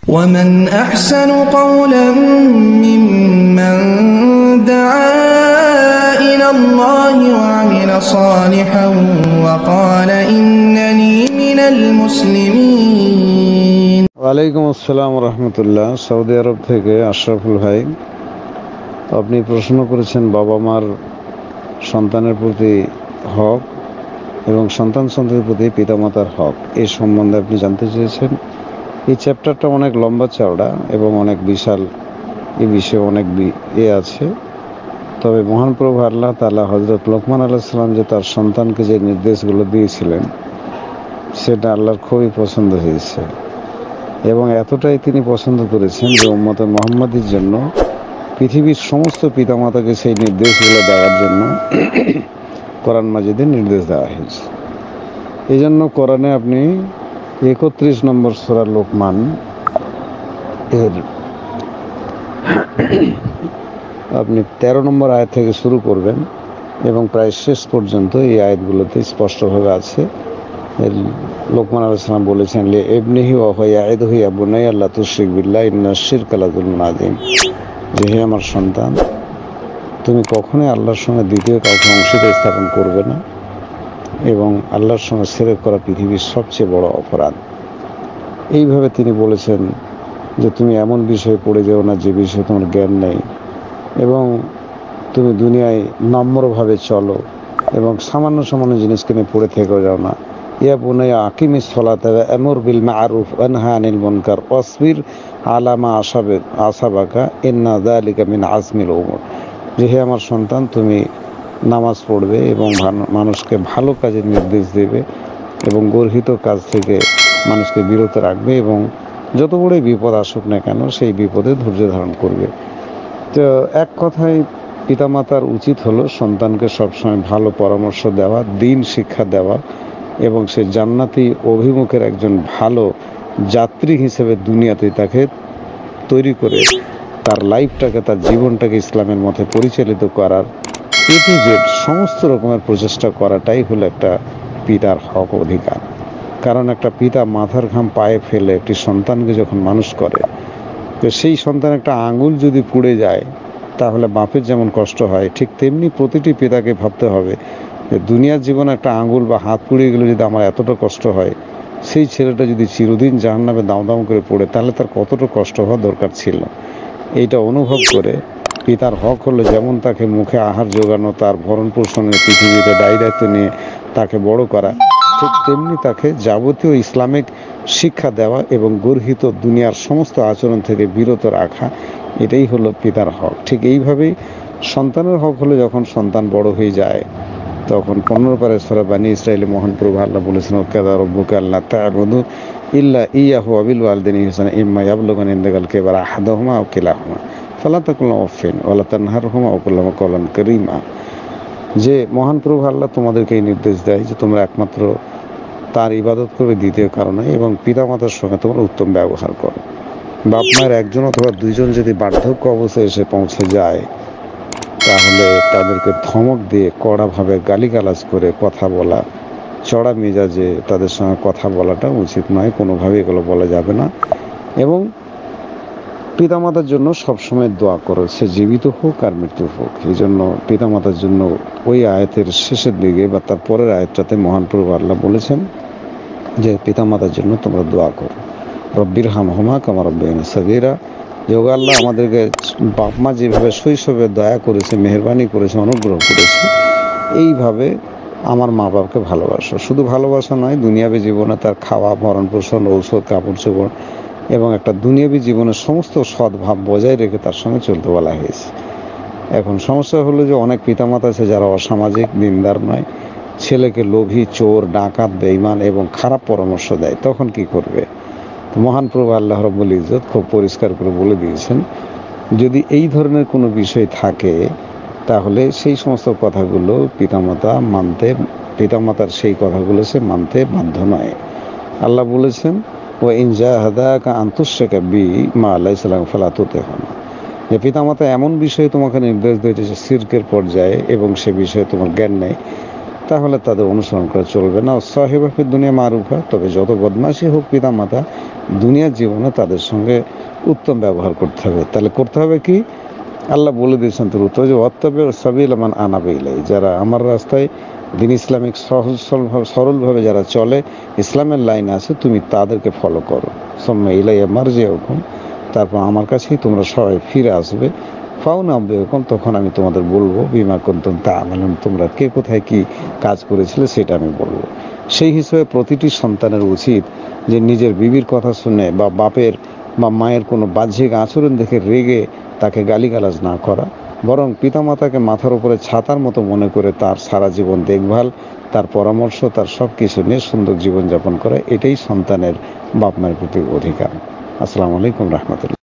ومن أحسن قولا ممن دعا إلى الله وعمل صالحا وقال إنني من المسلمين। ওয়ালাইকুম আসসালাম রহমতুল্লাহ। সৌদি আরব থেকে আশরাফুল ভাই, আপনি প্রশ্ন করেছেন বাবা মার সন্তানের প্রতি হক এবং সন্তান সন্ততির প্রতি পিতামাতার হক, এই সম্বন্ধে আপনি জানতে চেয়েছেন। এই চ্যাপ্টারটা অনেক লম্বা চওড়া এবং অনেক বিশাল, এই বিষয়ে অনেক আছে। তবে মহান প্রভু আল্লাহ তাআলা হযরত লোকমান আলাইহিস সালাম যে তার সন্তানকে যে নির্দেশগুলো দিয়েছিলেন, সেটা আল্লাহর খুবই পছন্দ হয়েছে এবং এতটাই তিনি পছন্দ করেছেন যে উম্মতে মুহাম্মাদীর জন্য পৃথিবীর সমস্ত পিতামাতাকে সেই নির্দেশগুলো দেওয়ার জন্য কোরআন মাজিদে নির্দেশ দেওয়া হয়েছে। এই জন্য কোরআনে আপনি 31 নম্বর সূরা লোকমান এর আপনি 13 নম্বর আয়াত থেকে শুরু করবেন এবং প্রায় শেষ পর্যন্ত এই আয়াতগুলোতে স্পষ্টভাবে আছে। লোকমান আলাইহিস সালাম বলেছেন, লে ইবনিহি ওয়া হুয়া ইয়াইদুহু ইয়া বুনাইয়া লা তুশরিক বিল্লাহি ইন্নাশ শিরকা লাযুলমুন আযীম, যে হে আমার সন্তান, তুমি কখনোই আল্লাহর সঙ্গে দ্বিতীয় কাউকে অংশীদার স্থাপন করবে না এবং আল্লাহর সঙ্গে শিরক করা পৃথিবীর সবচেয়ে বড় অপরাধ। এইভাবে তিনি বলেছেন যে তুমি এমন বিষয়ে পড়ে যেও না যে বিষয়ে তোমার জ্ঞান নেই, এবং তুমি দুনিয়ায় নম্রভাবে চলো এবং সামান্য সামান্য জিনিসকে নিয়ে পড়ে থেকেও যাও না। ইয়া বুনাইয়া আকিমিস সালাতা ওয়া আমুর বিল মা'রুফ ওয়া নাহি আনিল মুনকার ওয়াসবির আলা মা আসাবাকা ইন্না যালিকা মিন আজমিল উমুর, যে হে আমার সন্তান, তুমি নামাজ পড়বে এবং মানুষকে ভালো কাজের নির্দেশ দেবে এবং গর্হিত কাজ থেকে মানুষকে বিরত রাখবে এবং যত বড়ই বিপদ আসুক না কেন সেই বিপদে ধৈর্য ধারণ করবে। তো এক কথায় পিতামাতার উচিত হলো সন্তানকে সবসময় ভালো পরামর্শ দেওয়া, দিন শিক্ষা দেওয়া এবং সে জান্নাতি অভিমুখের একজন ভালো যাত্রী হিসেবে দুনিয়াতে তাকে তৈরি করে তার লাইফটাকে, তার জীবনটাকে ইসলামের মধ্যে পরিচালিত করার এ টু জেড সমস্ত রকমের প্রচেষ্টা করাটাই হলো একটা পিতার হক, অধিকার। কারণ একটা পিতা মাথার ঘাম পায়ে ফেলে একটি সন্তানকে যখন মানুষ করে, তো সেই সন্তান একটা আঙুল যদি পুড়ে যায় তাহলে বাপের যেমন কষ্ট হয়, ঠিক তেমনি প্রতিটি পিতাকে ভাবতে হবে যে দুনিয়ার জীবনে একটা আঙুল বা হাত পুড়ে গেলে যদি আমার এতটা কষ্ট হয়, সেই ছেলেটা যদি চিরদিন জাহান্নামে দাম দাম করে পড়ে তাহলে তার কতটা কষ্ট হওয়া দরকার ছিল। এইটা অনুভব করে পিতার হক হলো যেমন তাকে মুখে আহার জোগানো, তার ভরণ পোষণের পৃথিবীতে দায়ী দায়িত্ব নিয়ে তাকে বড় করা, ঠিক তেমনি তাকে যাবতীয় ইসলামিক শিক্ষা দেওয়া এবং গর্হিত দুনিয়ার সমস্ত আচরণ থেকে বিরত রাখা, এটাই হলো পিতার হক। ঠিক এইভাবেই সন্তানের হক হলো যখন সন্তান বড় হয়ে যায় তখন 15 পারে সূরা বানী ইসরাঈলে মহান প্রভু আল্লাহ বলেছেন, ওয়াকাযা রাব্বুকা আল্লা তা'বুদু ইল্লা ইয়াহু ওয়া বিল ওয়ালিদাইনি ইহসানা ইম্মা ইয়াবলুগানা ইনদাকাল কিবারা আহাদুহুমা আও কিলাহুমা ফালা তাকুল লাহুমা উফফিন ওয়া লা তানহারহুমা ওয়া কুল লাহুমা কওলান কারীমা, যে মহান প্রভু আল্লাহ তোমাদেরকে এই নির্দেশ দেয় যে তোমরা একমাত্র তার ইবাদত করবে, দ্বিতীয় কারণে, এবং পিতামাতার সঙ্গে তোমরা উত্তম ব্যবহার করো। বাপ মায়ের একজন অথবা দুইজন যদি বার্ধক্য অবস্থায় এসে পৌঁছে যায় তাহলে তাদেরকে ধমক দিয়ে কড়াভাবে গালিগালাজ করে কথা বলা, চড়া মেজাজে তাদের সঙ্গে কথা বলাটা উচিত নয়, কোনোভাবে এগুলো বলা যাবে না। এবং পিতামাতার জন্য সবসময় দোয়া করো, সে জীবিত হোক আর মৃত্যু হোক। এই জন্য পিতামাতার জন্য ওই আয়াতের শেষের দিকে বা তার পরের আয়াতটাতে মহান প্রভু আল্লাহ বলেছেন যে পিতামাতার জন্য তোমরা দোয়া করো, রব্বির হামহুমা কামা রাব্বায়ানি সাগীরা, যে ওগো আল্লাহ, আমাদেরকে বাপ মা যেভাবে শৈশবে দয়া করেছে, মেহেরবানি করেছে, অনুগ্রহ করেছে, এইভাবে আমার মা বাবাকে ভালোবাসো। শুধু ভালোবাসা নয়, দুনিয়াবী জীবনে তার খাওয়া, ভরণ পোষণ, ঔষধ, কাপড় চোপড় এবং একটা দুনিয়াবী জীবনের সমস্ত সদ্ভাব বজায় রেখে তার সঙ্গে চলতে বলা হয়েছে। এখন সমস্যা হলো যে অনেক পিতামাতা আছে যারা অসামাজিক, দিনদার নয়, ছেলেকে লোভী, চোর, ডাকাত, বেঈমান এবং খারাপ পরামর্শ দেয়, তখন কি করবে? মহান প্রভু আল্লাহ রাব্বুল ইজ্জত খুব পরিষ্কার করে বলে দিয়েছেন, যদি এই ধরনের কোনো বিষয় থাকে তাহলে সেই সমস্ত কথাগুলো পিতামাতার সেই কথাগুলো সে মানতে বাধ্য নয়। আল্লাহ বলেছেন, ওয়া ইন জাহাদাকা আন তুশরিকা বি মা লাইসা লাকা ফালা তুতি'হুমা, যে পিতামাতা এমন বিষয়ে তোমাকে নির্দেশ দিয়েছে শিরকের পর্যায়ে এবং সে বিষয়ে তোমার জ্ঞান নেই, তাহলে তাদের অনুসরণ করে চলবে না। সাহেবা ফিদ দুনিয়া মারুফা, তবে যত বদমাশি হোক পিতা মাতা, দুনিয়ার জীবনে তাদের সঙ্গে উত্তম ব্যবহার করতে হবে। তাহলে করতে হবে কি? আল্লাহ বলে দিয়েছেন তোর উত্তর যে ওয়াত্তাবি সাবিল মান আনাবা ইলাই, যারা আমার রাস্তায় দিন ইসলামিক সহজ সরলভাবে যারা চলে, ইসলামের লাইনে আছে, তুমি তাদেরকে ফলো করো। সুম্মা ইলাইয়া মারজিউকুম, তারপর আমার কাছেই তোমরা সবাই ফিরে আসবে। ফাউনাব্বিউকুম, তখন আমি তোমাদের বলবো বিমা কুনতুম তা'মালুন, তোমরা কে কোথায় কি কাজ করেছিলে সেটা আমি বলবো। সেই হিসেবে প্রতিটি সন্তানের উচিত যে নিজের বিবির কথা শুনে বা বাপের বা মায়ের কোনো বাহ্যিক আচরণ দেখে রেগে তাকে গালিগালাজ না করা, বরং পিতামাতাকে মাথার উপরে ছাতার মতো মনে করে তার সারা জীবন দেখভাল, তার পরামর্শ, তার সব কিছু নিয়ে সুন্দর জীবনযাপন করা, এটাই সন্তানের বাপ মায়ের প্রতি অধিকার। আসসালামু আলাইকুম রহমতুল্লাহ।